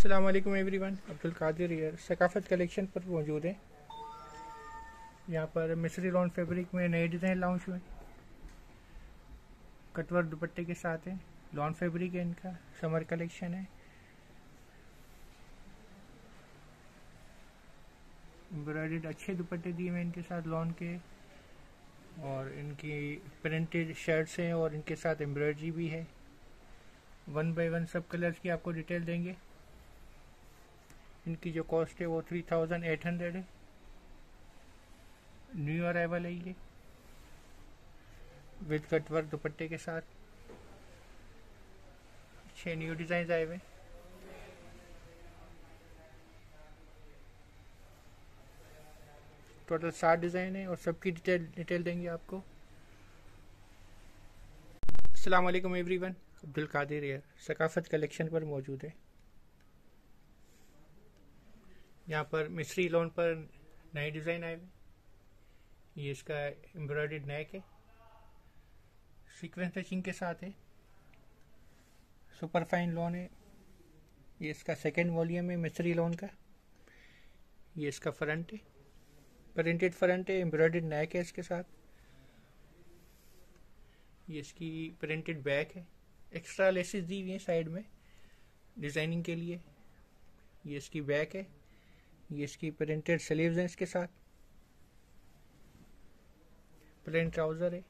अस्सलाम वालेकुम everyone, Abdul Qadir here Saqafat collection पर मौजूद है। यहाँ पर मिस्री लॉन फैब्रिक में नए डिज़ाइन लॉन्च हुए, कटवर्क दुपट्टे के साथ है। लॉन फैब्रिक है, इनका समर कलेक्शन है। एम्ब्रॉयडर्ड अच्छे दुपट्टे दिए हुए इनके साथ लॉन के, और इनकी प्रिंटेड शर्ट्स हैं और इनके साथ एम्ब्रॉयडरी भी है। 1 बाय 1 सब कलर्स की आपको डिटेल देंगे। इनकी जो कॉस्ट है वो 3800 है। न्यू अराइवल है ये, विद कटवर्क दुपट्टे के साथ। अच्छे न्यू डिज़ाइन आए हुए। टोटल 7 डिज़ाइन है और सबकी डिटेल देंगे आपको। अस्सलाम वालेकुम everyone, Abdul Qadir here Saqafat collection पर मौजूद है। यहाँ पर मिस्री लॉन पर नए डिज़ाइन आए हुए। ये इसका एम्ब्रॉयडर्ड नेक है, सीक्वेंस टचिंग के साथ है। सुपर फाइन लॉन है। ये इसका सेकेंड वॉल्यूम है मिस्री लॉन का। ये इसका फ्रंट है, प्रिंटेड फ्रंट है, एम्ब्रॉयडर्ड नेक है इसके साथ। ये इसकी प्रिंटेड बैक है, एक्स्ट्रा लेसेस दी हुई हैं साइड में डिज़ाइनिंग के लिए। ये इसकी बैक है। ये इसकी प्रिंटेड स्लीव्स हैं इसके साथ। प्लेन ट्राउज़र है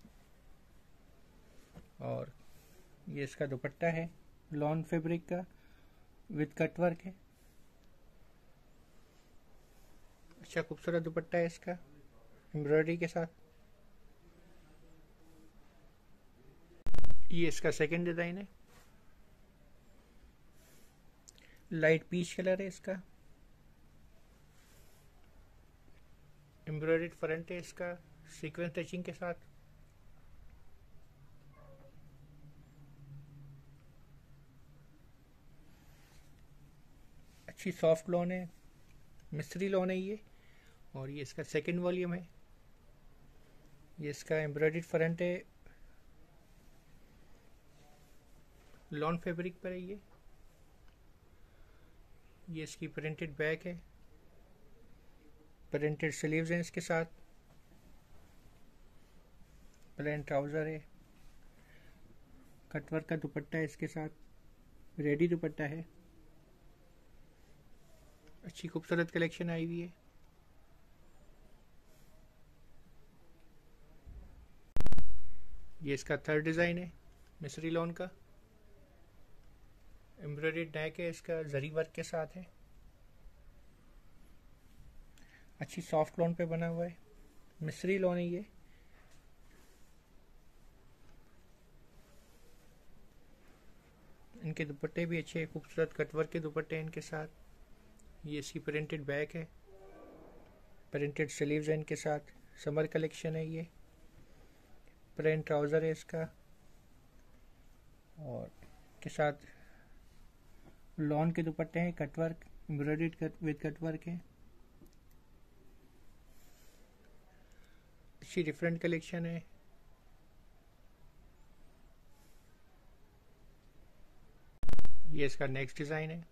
और ये इसका दुपट्टा है लॉन फैब्रिक का, विद कटवर्क है। अच्छा खूबसूरत दुपट्टा है इसका एम्ब्रॉयडरी के साथ। ये इसका सेकंड डिज़ाइन है, लाइट पीच कलर है इसका। एम्ब्रॉयडर्ड फ्रंट है इसका, सीक्वेंस टचिंग के साथ। अच्छी सॉफ्ट लॉन है, मिस्री लॉन है ये। और ये इसका सेकंड वॉल्यूम है। ये इसका एम्ब्रॉयडर्ड फ्रंट है, लॉन फैब्रिक पर है ये। इसकी प्रिंटेड बैक है, प्रिंटेड स्लीव्स हैं इसके साथ। प्लेन ट्राउज़र है, कटवर्क का दुपट्टा है इसके साथ, रेडी दुपट्टा है। अच्छी खूबसूरत कलेक्शन आई हुई है। ये इसका थर्ड डिज़ाइन है मिस्री लॉन का। एम्ब्रॉयडर्ड नेक है इसका, जरी वर्क के साथ है। अच्छी सॉफ्ट लॉन पे बना हुआ है, मिस्री लॉन है ये। इनके दुपट्टे भी अच्छे खूबसूरत कटवर्क के दुपट्टे इनके साथ। ये इसकी प्रिंटेड बैक है, प्रिंटेड स्लीव्स हैं इनके साथ। समर कलेक्शन है ये। प्लेन ट्राउज़र है इसका और के साथ लॉन के दुपट्टे हैं, कटवर्क एम्ब्रॉयडर्ड विद कटवर्क है। अच्छी डिफरेंट कलेक्शन है। ये इसका नेक्स्ट डिज़ाइन है,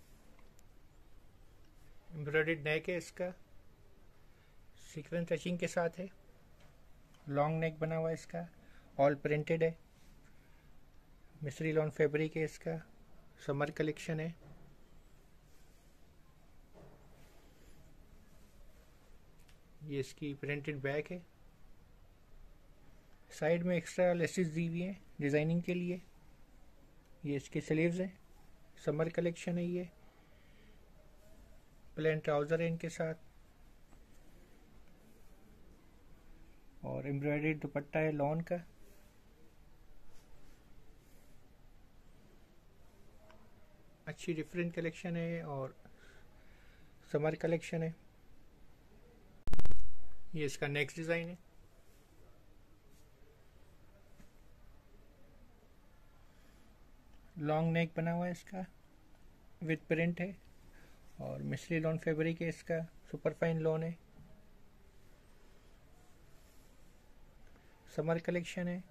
एम्ब्रॉयडर्ड नेक है इसका, सीक्वेंस टचिंग के साथ है। लॉन्ग नेक बना हुआ है इसका, ऑल प्रिंटेड है। मिस्री लॉन फैब्रिक है इसका, समर कलेक्शन है। ये इसकी प्रिंटेड बैक है, साइड में एक्स्ट्रा लेसेस दी हुई हैं डिज़ाइनिंग के लिए। ये इसके स्लीव्स हैं, समर कलेक्शन है ये। प्लेन ट्राउज़र है इनके साथ और एम्ब्रॉयडर्ड दुपट्टा है लॉन का। अच्छी डिफरेंट कलेक्शन है और समर कलेक्शन है। ये इसका नेक्स्ट डिज़ाइन है, लॉन्ग नेक बना हुआ है इसका, विद प्रिंट है और मिस्री लॉन फैब्रिक है इसका। सुपर फाइन लॉन है, समर कलेक्शन है।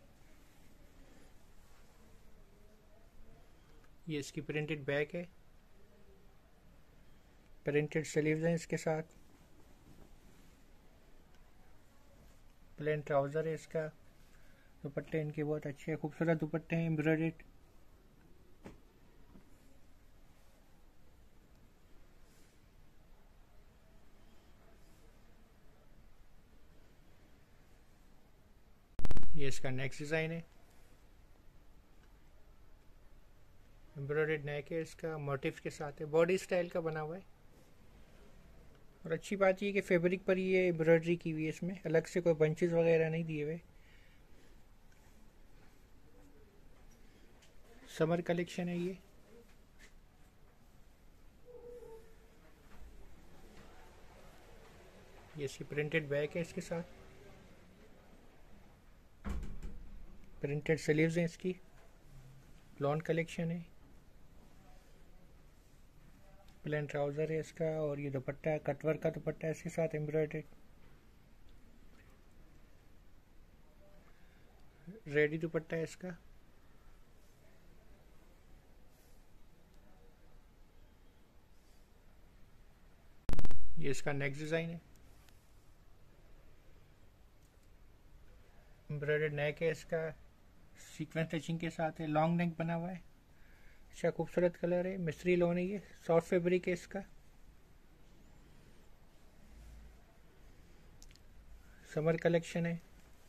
ये इसकी प्रिंटेड बैक है, प्रिंटेड स्लीव्स हैं इसके साथ, प्लेन ट्राउज़र है इसका। दुपट्टे इनके बहुत अच्छे खूबसूरत दुपट्टे हैं एम्ब्रॉयडर्ड। ये इसका नेक्स्ट डिज़ाइन है, एम्ब्रॉयडर्ड नेक है इसका, मोटिफ के साथ है, बॉडी स्टाइल का बना हुआ है। और अच्छी बात ये कि फैब्रिक पर ये एम्ब्रॉयडरी की हुई है, इसमें अलग से कोई बंचेस वगैरह नहीं दिए हुए। समर कलेक्शन है ये इसकी प्रिंटेड बैक है इसके साथ, प्रिंटेड स्लीव्स हैं इसकी, लॉन कलेक्शन है, प्लेन ट्राउज़र है इसका। और ये दुपट्टा है, कटवर्क का दुपट्टा है इसके साथ एम्ब्रॉयडर्ड, रेडी दुपट्टा है इसका। ये इसका नेक्स्ट डिज़ाइन है, एम्ब्रॉयडर्ड नेक है इसका, सीक्वेंस टचिंग के साथ है, लॉन्ग नेक बना हुआ है। अच्छा खूबसूरत कलर है, मिस्री लोन है, ये सॉफ्ट फैब्रिक है इसका। समर कलेक्शन है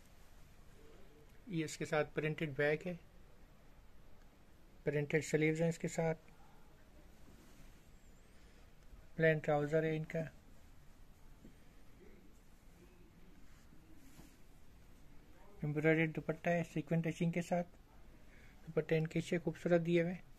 ये, इसके साथ प्रिंटेड बैक है, प्रिंटेड स्लीव्स हैं इसके साथ, प्लेन ट्राउज़र है इनका, एम्ब्रॉयडर्ड दुपट्टा है सीक्वेंस टचिंग के साथ। दुपट्टे इनके अच्छे खूबसूरत दिए हुए।